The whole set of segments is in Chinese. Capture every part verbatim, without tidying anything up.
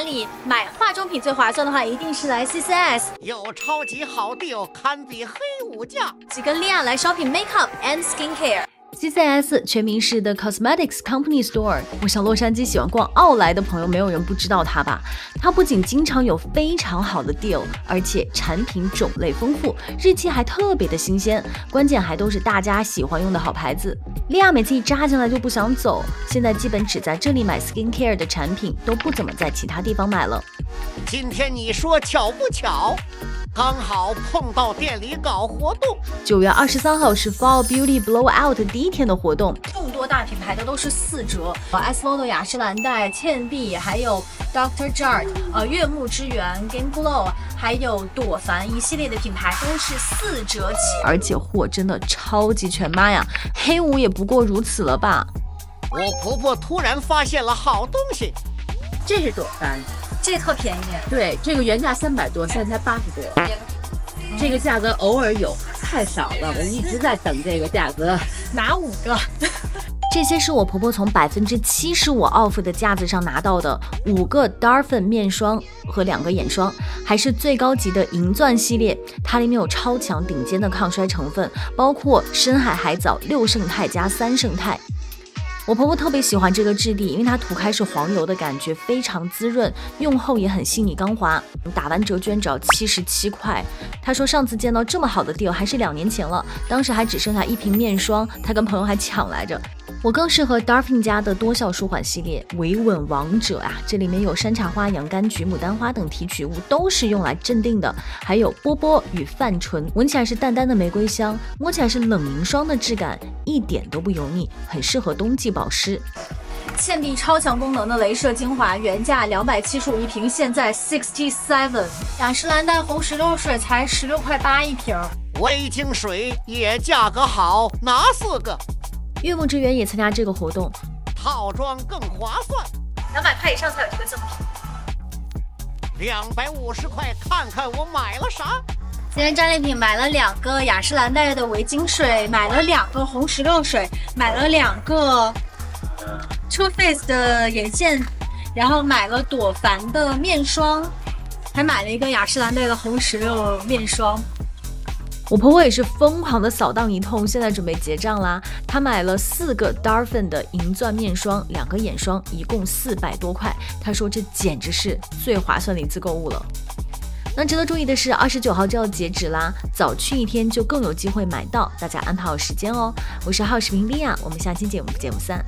管理，买化妆品最划算的话，一定是来 C C S。 有超级好 deal， 堪比黑五价。 几跟莉亚来 shopping makeup and skincare。C C S 全名是 The Cosmetics Company Store。我想洛杉矶喜欢逛奥莱的朋友，没有人不知道它吧？它不仅经常有非常好的 deal， 而且产品种类丰富，日期还特别的新鲜，关键还都是大家喜欢用的好牌子。莉亚每次一扎进来就不想走，现在基本只在这里买 skincare 的产品，都不怎么在其他地方买了。 今天你说巧不巧？刚好碰到店里搞活动。 九月二十三号是 Fall Beauty Blowout 第一天的活动， 众多大品牌的都是四折 ，S V O 的雅诗兰黛、倩碧，还有 Doctor Jart， 呃，悦木之源、Game Glow， 还有朵梵一系列的品牌都是四折起， 而且货真的超级全，妈呀，黑五也不过如此了吧？ 我婆婆突然发现了好东西， 这是朵梵。 这特便宜， 对，这个原价三百多，现在才八十多，这个价格偶尔有，太少了，我一直在等这个价格。 拿五个。 这些是我婆婆从百分之七十五 off 的架子上拿到的五个 Darphin 面霜和两个眼霜，还是最高级的银钻系列，它里面有超强顶尖的抗衰成分，包括深海海藻、六胜肽加三胜肽。我婆婆特别喜欢这个质地，因为它涂开是黄油的感觉，非常滋润，用后也很细腻刚滑，打完折居然只要七十七块。她说上次见到这么好的 deal 还是两年前了，当时还只剩下一瓶面霜，她跟朋友还抢来着。我更适合 Darphin 家的多效舒缓系列，维稳王者啊！这里面有山茶花、洋甘菊、牡丹花等提取物，都是用来镇定的，还有波波与泛醇，闻起来是淡淡的玫瑰香，摸起来是冷凝霜的质感，一点都不油腻，很适合冬季保湿。 倩碧超强功能的镭射精华，原价两百七十五一瓶，现在 sixty seven。雅诗兰黛红石榴水才十六块八一瓶， 味精水也价格好，拿四个。 悦木之源也参加这个活动， 套装更划算， 两百块以上才有这个赠品。 两百五十块，看看我买了啥。 今天战利品买了两个雅诗兰黛的维精水，买了两个红石榴水，买了两个 Too Faced 的眼线，然后买了朵梵的面霜，还买了一个雅诗兰黛的红石榴面霜。 我婆婆也是疯狂的扫荡一通，现在准备结账啦。她买了四个 Darphin 的银钻面霜，两个眼霜，一共四百多块。她说这简直是最划算的一次购物了。那值得注意的是，二十九号就要截止啦，早去一天就更有机会买到，大家安排好时间哦。我是好视频莉亚，我们下期节目节目三。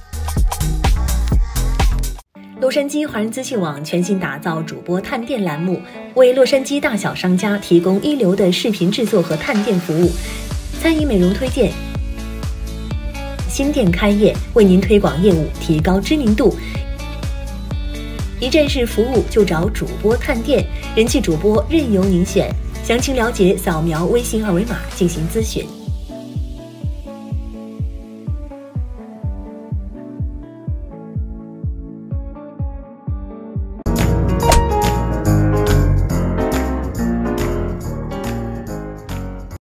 洛杉矶华人资讯网全新打造主播探店栏目，为洛杉矶大小商家提供一流的视频制作和探店服务，餐饮美容推荐，新店开业，为您推广业务，提高知名度。一站式服务就找主播探店，人气主播任由您选。详情了解，扫描微信二维码进行咨询。